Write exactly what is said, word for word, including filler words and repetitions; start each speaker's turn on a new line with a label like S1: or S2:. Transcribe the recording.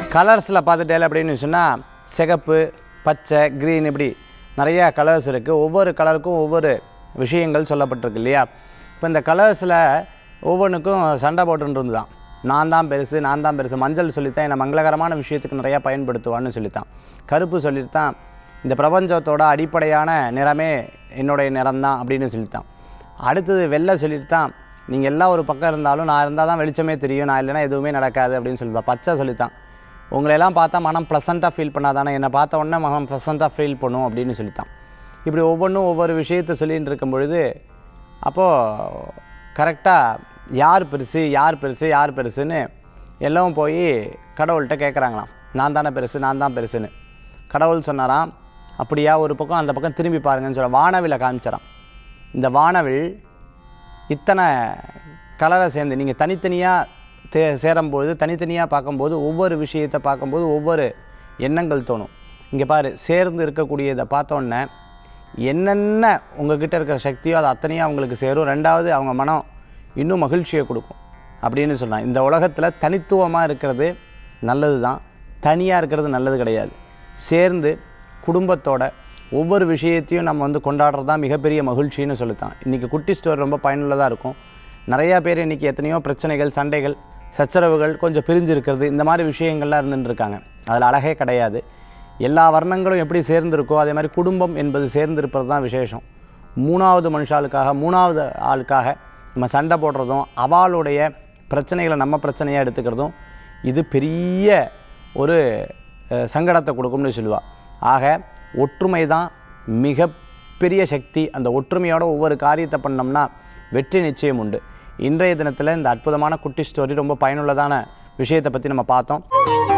S1: கலர்ஸில் பார்த்துட்டே அப்படின்னு சொன்னால் சிகப்பு, பச்சை, க்ரீன் இப்படி நிறையா கலர்ஸ் இருக்குது. ஒவ்வொரு கலருக்கும் ஒவ்வொரு விஷயங்கள் சொல்லப்பட்டிருக்கு இல்லையா? இப்போ இந்த கலர்ஸில் ஒவ்வொன்றுக்கும் சண்டை போட்டுன்னு தான். நான் தான் பெருசு, நான் தான் பெருசு. மஞ்சள் சொல்லித்தான் என்னை மங்களகரமான விஷயத்துக்கு நிறையா பயன்படுத்துவான்னு சொல்லித்தான். கருப்பு சொல்லித்தான் இந்த பிரபஞ்சத்தோட அடிப்படையான நிறமே என்னுடைய நிறம் தான் அப்படின்னு சொல்லித்தான். அடுத்தது வெள்ளை சொல்லித்தான் நீங்கள் எல்லாம் ஒரு பக்கம் இருந்தாலும் நான் இருந்தால் தான் வெளிச்சமே தெரியும், நான் இல்லைனா எதுவுமே நடக்காது அப்படின்னு சொல்லித்தான். பச்சை சொல்லித்தான் உங்களையெல்லாம் பார்த்தா மனம் ப்ளசண்ட்டாக ஃபீல் பண்ணாதானே, என்னை பார்த்த உடனே மனம் ப்ளசண்ட்டாக ஃபீல் பண்ணும் அப்படின்னு சொல்லித்தான். இப்படி ஒவ்வொன்றும் ஒவ்வொரு விஷயத்தை சொல்லிகிட்டு இருக்கும் பொழுது அப்போது கரெக்டாக யார் பெருசு யார் பெருசு யார் பெருசுன்னு எல்லாம் போய் கடவுள்கிட்ட கேட்குறாங்களாம். நான் தானே பெருசு, நான் தான் பெருசுன்னு. கடவுள் சொன்னாராம், அப்படியா ஒரு பக்கம் அந்த பக்கம் திரும்பி பாருங்கன்னு சொல்ல வானவிலை காமிச்சாராம். இந்த வானவில் இத்தனை கலரை சேர்ந்து நீங்கள் தனித்தனியாக தே சேரும்பொழுது தனித்தனியாக பார்க்கும்போது ஒவ்வொரு விஷயத்தை பார்க்கும்போது ஒவ்வொரு எண்ணங்கள் தோணும். இங்கே பாரு, சேர்ந்து இருக்கக்கூடியதை பார்த்தோன்னே என்னென்ன உங்கள்கிட்ட இருக்கிற சக்தியோ அது அத்தனையும் அவங்களுக்கு சேரும். ரெண்டாவது அவங்க மனம் இன்னும் மகிழ்ச்சியை கொடுக்கும் அப்படின்னு சொன்னான். இந்த உலகத்தில் தனித்துவமாக இருக்கிறது நல்லது தான், தனியாக இருக்கிறது நல்லது கிடையாது. சேர்ந்து குடும்பத்தோட ஒவ்வொரு விஷயத்தையும் நம்ம வந்து கொண்டாடுறது தான் மிகப்பெரிய மகிழ்ச்சின்னு சொல்லித்தான். இன்றைக்கி குட்டி ஸ்டோரி ரொம்ப பயனுள்ளதாக இருக்கும். நிறையா பேர் இன்றைக்கி எத்தனையோ பிரச்சனைகள், சண்டைகள், சச்சரவுகள், கொஞ்சம் பிரிஞ்சு இருக்கிறது, இந்த மாதிரி விஷயங்கள்லாம் இருந்துட்டு இருக்காங்க. அதில் அழகே கிடையாது. எல்லா வர்ணங்களும் எப்படி சேர்ந்துருக்கோ அதே மாதிரி குடும்பம் என்பது சேர்ந்திருப்பது தான் விசேஷம். மூணாவது மனுஷாளுக்காக மூணாவது ஆளுக்காக நம்ம சண்டை போடுறதும் அவளுடைய பிரச்சனைகளை நம்ம பிரச்சனையாக எடுத்துக்கிறதும் இது பெரிய ஒரு சங்கடத்தை கொடுக்கும்னு சொல்லுவாள். ஆக ஒற்றுமை தான் மிகப்பெரிய சக்தி. அந்த ஒற்றுமையோட ஒவ்வொரு காரியத்தை பண்ணோம்னா வெற்றி நிச்சயம் உண்டு. இன்றைய தினத்தில் இந்த அற்புதமான குட்டி ஸ்டோரி ரொம்ப பயனுள்ளதான விஷயத்தை பற்றி நம்ம பார்த்தோம்.